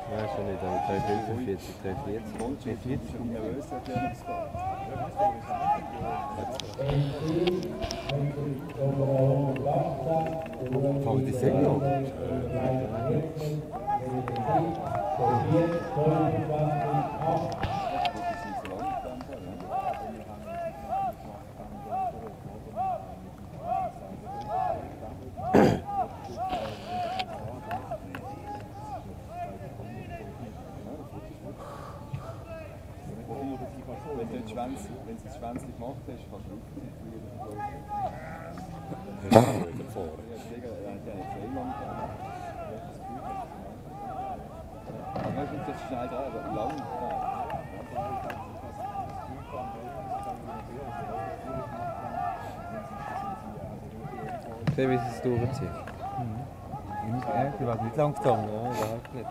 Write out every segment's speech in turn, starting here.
Nein, schon nicht, aber 245, 240. Und ich bin nervös, hat ja nichts gemacht. Fangen die Sänger an? Wenn sie das Schwänzchen gemacht hast, kannst du Rückzeit verlieren. Ja, wieder vorne. Aber man muss jetzt schnell dran, aber lang. Sehen, wie sie es durchziehen. Die war nicht lang gezogen, ja, überhaupt nicht.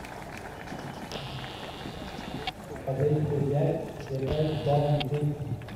Also ich bin jetzt,